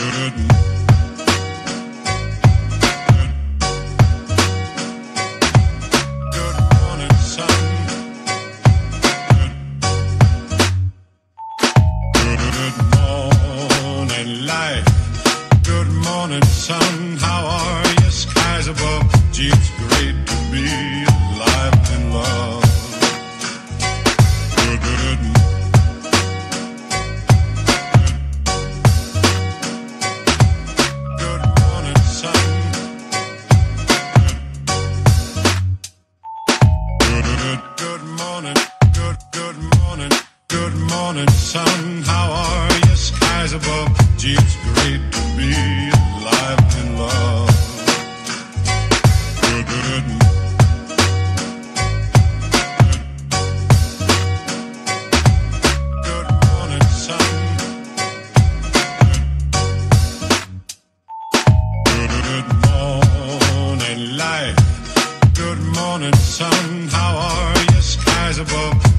Good morning, sun. How are you? Skies above. Gee, it's great to be alive and love. Good, good, good morning, sun. Good morning, good morning, good morning, sun. How are you? Skies above. Gee, it's great to be alive and love. Good, good, good morning, sun. Good morning, light. Good morning, sun. How are you? Skies above.